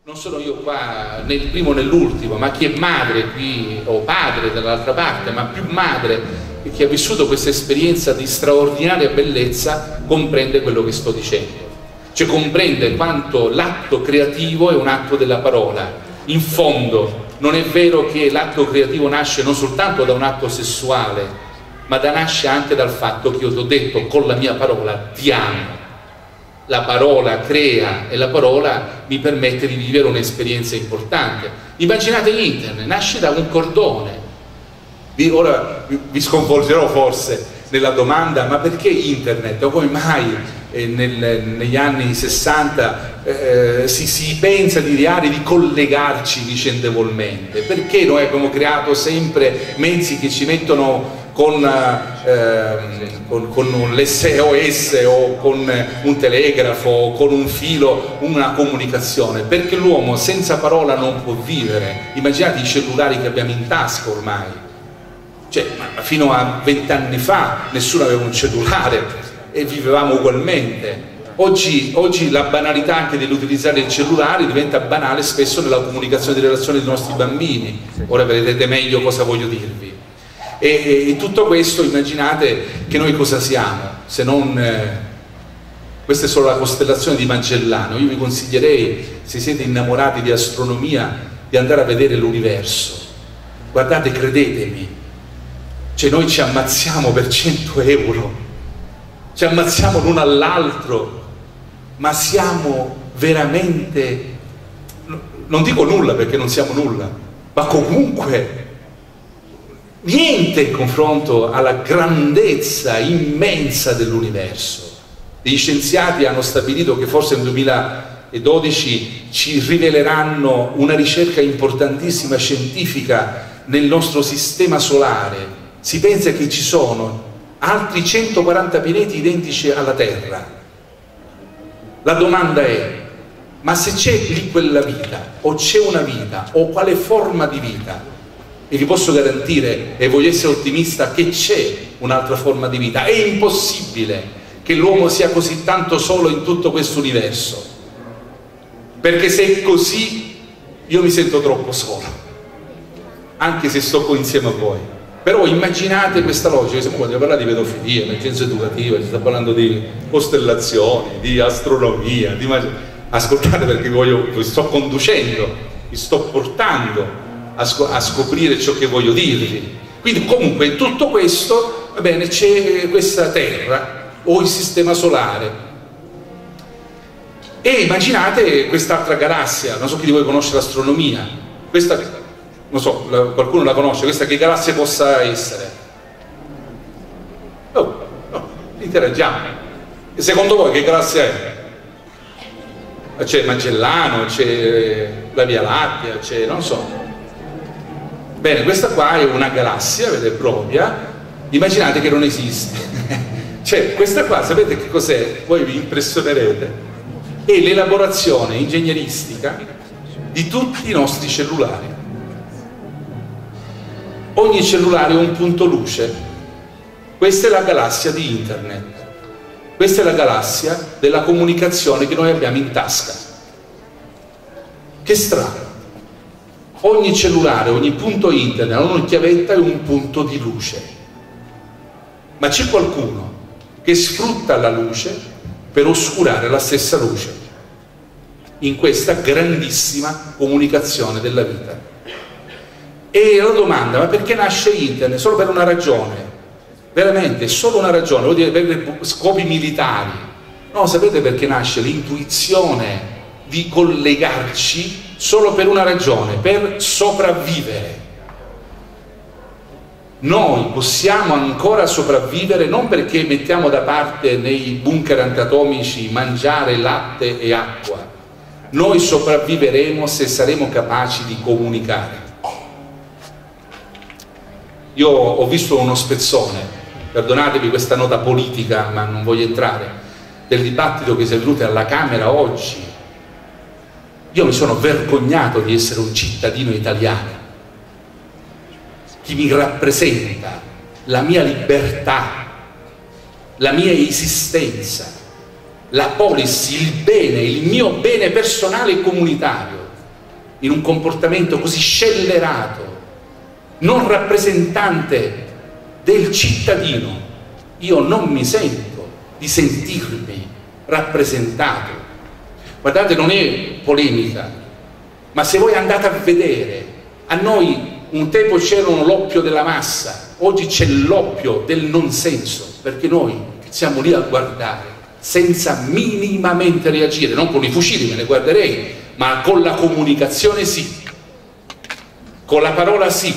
Non sono io qua né il primo né l'ultimo, ma chi è madre qui, o padre dall'altra parte, ma più madre, che ha vissuto questa esperienza di straordinaria bellezza, comprende quello che sto dicendo. Cioè comprende quanto l'atto creativo è un atto della parola. In fondo non è vero che l'atto creativo nasce non soltanto da un atto sessuale, ma nasce anche dal fatto che io ti ho detto con la mia parola ti amo. La parola crea e la parola mi permette di vivere un'esperienza importante. Immaginate internet, nasce da un cordone. Ora vi sconvolgerò forse nella domanda, ma perché internet? O come mai negli anni 60 si pensa di ideare di collegarci vicendevolmente? Perché noi abbiamo creato sempre mezzi che ci mettono con l'SOS o con un telegrafo o con un filo, una comunicazione? Perché l'uomo senza parola non può vivere. Immaginate i cellulari che abbiamo in tasca ormai, cioè, fino a 20 anni fa nessuno aveva un cellulare e vivevamo ugualmente. Oggi la banalità anche dell'utilizzare il cellulare diventa banale spesso nella comunicazione di relazioni dei nostri bambini. Ora vedrete meglio cosa voglio dirvi. E tutto questo, immaginate che noi cosa siamo, se non questa è solo la costellazione di Magellano. Io vi consiglierei, se siete innamorati di astronomia, di andare a vedere l'universo. Guardate, credetemi, cioè noi ci ammazziamo per 100 euro, ci ammazziamo l'uno all'altro, ma siamo veramente, non dico nulla perché non siamo nulla, ma comunque niente in confronto alla grandezza immensa dell'universo. Gli scienziati hanno stabilito che forse nel 2012 ci riveleranno una ricerca importantissima scientifica nel nostro sistema solare. Si pensa che ci sono altri 140 pianeti identici alla Terra. La domanda è: ma se c'è lì quella vita, o c'è una vita, o quale forma di vita? E vi posso garantire, e voglio essere ottimista, che c'è un'altra forma di vita. È impossibile che l'uomo sia così tanto solo in tutto questo universo, perché se è così io mi sento troppo solo, anche se sto qui insieme a voi. Però immaginate questa logica. Siamo quando parla di pedofilia, emergenza educativa, si sta parlando di costellazioni, di astronomia, ascoltate, perché vi sto conducendo, vi sto portando a scoprire ciò che voglio dirvi. Quindi comunque in tutto questo, va bene, c'è questa Terra o il sistema solare, e immaginate quest'altra galassia. Non so chi di voi conosce l'astronomia, questa, non so, qualcuno la conosce, questa che galassia possa essere? Oh, no, interagiamo. E secondo voi che galassia è? C'è Magellano, c'è la Via Lattea, c'è, non so. Bene, questa qua è una galassia vera e propria. Immaginate che non esiste. Cioè, questa qua, sapete che cos'è? Voi vi impressionerete. È l'elaborazione ingegneristica di tutti i nostri cellulari. Ogni cellulare è un punto luce. Questa è la galassia di internet. Questa è la galassia della comunicazione che noi abbiamo in tasca. Che strano. Ogni cellulare, ogni punto internet, ogni chiavetta è un punto di luce. Ma c'è qualcuno che sfrutta la luce per oscurare la stessa luce in questa grandissima comunicazione della vita. E la domanda: ma perché nasce internet? Solo per una ragione, veramente solo una ragione, vuol dire per scopi militari? No, sapete perché nasce? L'intuizione di collegarci solo per una ragione: per sopravvivere. Noi possiamo ancora sopravvivere non perché mettiamo da parte nei bunker antiatomici mangiare, latte e acqua. Noi sopravviveremo se saremo capaci di comunicare. Io ho visto uno spezzone, perdonatemi questa nota politica, ma non voglio entrare, del dibattito che si è venuto alla Camera oggi. Io mi sono vergognato di essere un cittadino italiano. Chi mi rappresenta, la mia libertà, la mia esistenza, la policy, il bene, il mio bene personale e comunitario, in un comportamento così scellerato, non rappresentante del cittadino, io non mi sento di sentirmi rappresentato. Guardate, non è polemica, ma se voi andate a vedere, a noi un tempo c'erano l'oppio della massa, oggi c'è l'oppio del non senso, perché noi siamo lì a guardare senza minimamente reagire, non con i fucili, me ne guarderei, ma con la comunicazione sì, con la parola sì,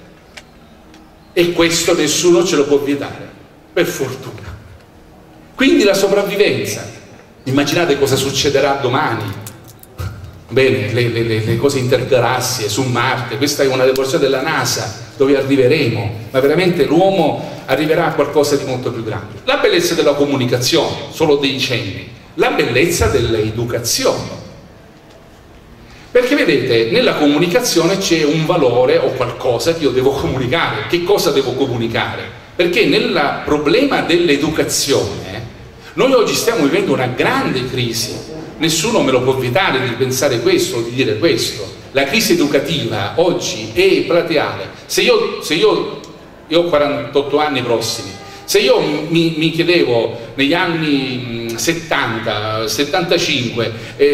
e questo nessuno ce lo può vietare, per fortuna. Quindi la sopravvivenza, immaginate cosa succederà domani. Bene, le cose intergalassie su Marte, questa è una deportazione della NASA, dove arriveremo, ma veramente l'uomo arriverà a qualcosa di molto più grande. La bellezza della comunicazione, solo dei cenni, la bellezza dell'educazione. Perché vedete, nella comunicazione c'è un valore o qualcosa che io devo comunicare. Che cosa devo comunicare? Perché nel problema dell'educazione noi oggi stiamo vivendo una grande crisi. Nessuno me lo può vietare di pensare questo o di dire questo. La crisi educativa oggi è plateale. Se io ho 48 anni prossimi, se io mi chiedevo negli anni 70, 75,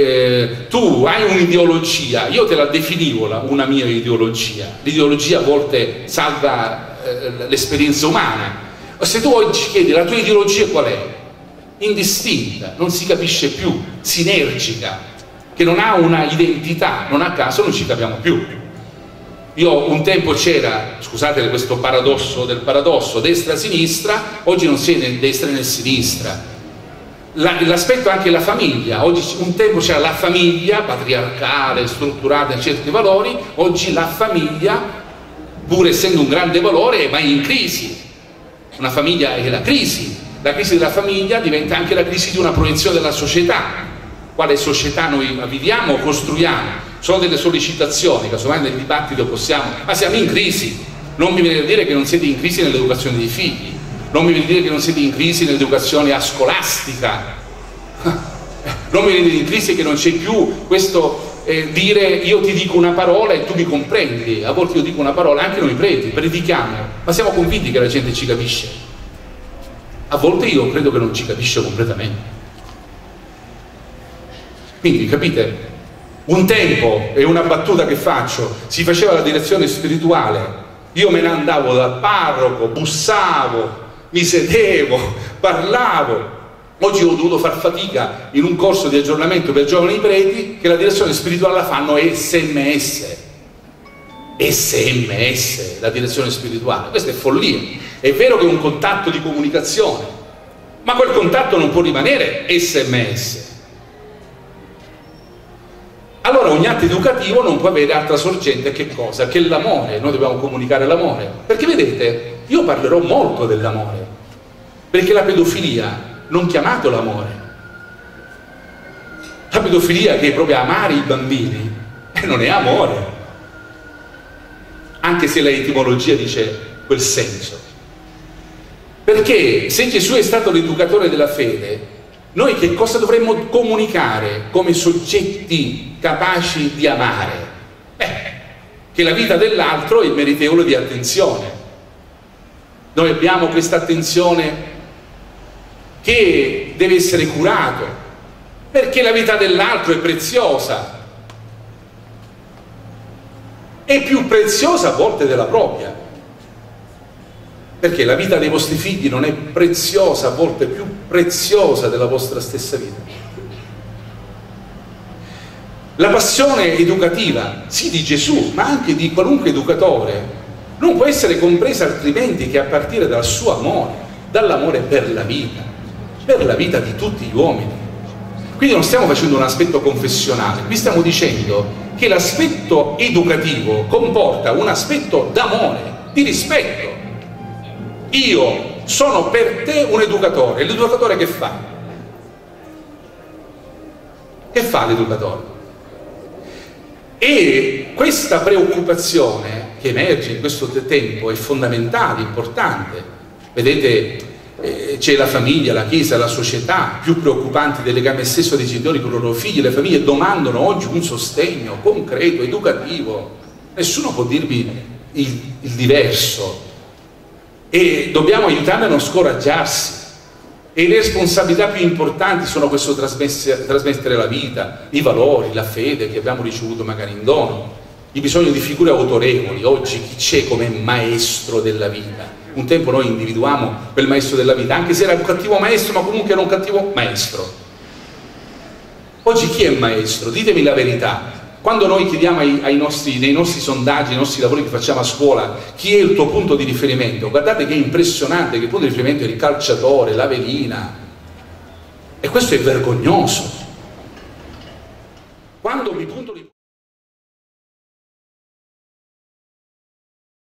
tu hai un'ideologia, io te la definivo una mia ideologia. L'ideologia a volte salva l'esperienza umana. Se tu oggi chiedi la tua ideologia qual è? Indistinta, non si capisce più, sinergica, che non ha una identità, non a caso non ci capiamo più. Io un tempo c'era, scusate questo paradosso del paradosso, destra-sinistra, oggi non si è né destra né sinistra. L'aspetto anche della famiglia, oggi un tempo c'era la famiglia patriarcale, strutturata in certi valori, oggi la famiglia, pur essendo un grande valore, è mai in crisi. Una famiglia è la crisi della famiglia diventa anche la crisi di una proiezione della società. Quale società noi viviamo o costruiamo? Sono delle sollecitazioni, casomai nel dibattito possiamo, ma siamo in crisi. Non mi viene a dire che non siete in crisi nell'educazione dei figli, non mi viene a dire che non siete in crisi nell'educazione scolastica, non mi viene a dire in crisi che non c'è più questo dire io ti dico una parola e tu mi comprendi. A volte io dico una parola, anche noi preti, predichiamo, ma siamo convinti che la gente ci capisce. A volte io credo che non ci capisce completamente. Quindi capite, un tempo, è una battuta che faccio, si faceva la direzione spirituale, io me ne andavo dal parroco, bussavo, mi sedevo, parlavo. Oggi ho dovuto far fatica in un corso di aggiornamento per giovani preti che la direzione spirituale la fanno SMS, la direzione spirituale. Questa è follia. È vero che è un contatto di comunicazione, ma quel contatto non può rimanere SMS. Allora ogni atto educativo non può avere altra sorgente che cosa? Che l'amore. Noi dobbiamo comunicare l'amore. Perché vedete, io parlerò molto dell'amore, perché la pedofilia non chiamato l'amore. La pedofilia, che è proprio amare i bambini, non è amore, anche se l'etimologia dice quel senso. Perché se Gesù è stato l'educatore della fede, noi che cosa dovremmo comunicare come soggetti capaci di amare? Che la vita dell'altro è meritevole di attenzione. Noi abbiamo questa attenzione che deve essere curato, perché la vita dell'altro è preziosa, è più preziosa a volte della propria. Perché la vita dei vostri figli non è preziosa, a volte più preziosa della vostra stessa vita. La passione educativa, sì, di Gesù, ma anche di qualunque educatore, non può essere compresa altrimenti che a partire dal suo amore, dall'amore per la vita di tutti gli uomini. Quindi non stiamo facendo un aspetto confessionale, qui stiamo dicendo che l'aspetto educativo comporta un aspetto d'amore, di rispetto. Io sono per te un educatore, e l'educatore che fa? Che fa l'educatore? E questa preoccupazione che emerge in questo tempo è fondamentale, importante. Vedete, C'è la famiglia, la chiesa, la società, più preoccupanti del legame stesso dei genitori con i loro figli. Le famiglie domandano oggi un sostegno concreto, educativo. Nessuno può dirmi il diverso, e dobbiamo aiutarli a non scoraggiarsi. E le responsabilità più importanti sono questo trasmettere la vita, i valori, la fede che abbiamo ricevuto magari in dono, il bisogno di figure autorevoli. Oggi chi c'è come maestro della vita? Un tempo noi individuavamo quel maestro della vita, anche se era un cattivo maestro, ma comunque era un cattivo maestro. Oggi chi è maestro? Ditemi la verità. Quando noi chiediamo nei nostri sondaggi, nei nostri lavori che facciamo a scuola, chi è il tuo punto di riferimento? Guardate che è impressionante che il punto di riferimento è il calciatore, la velina. E questo è vergognoso.